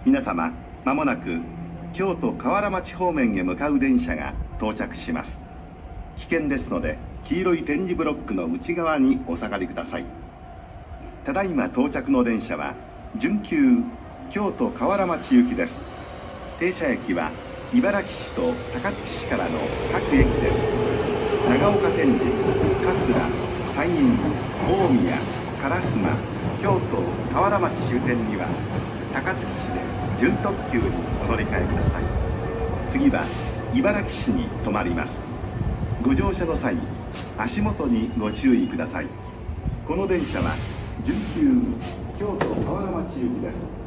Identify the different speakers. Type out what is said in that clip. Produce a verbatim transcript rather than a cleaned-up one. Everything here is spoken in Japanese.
Speaker 1: 皆様、まもなく京都河原町方面へ向かう電車が到着します。危険ですので、黄色い点字ブロックの内側にお下がりください。ただいま到着の電車は準急京都河原町行きです。停車駅は茨城市と高槻市からの各駅です。長岡天神、桂、山陰、大宮、烏丸、京都河原町終点には高槻市で準特急にお乗り換えください。次は茨城市に停まります。ご乗車の際、足元にご注意ください。この電車は準急京都河原町行きです。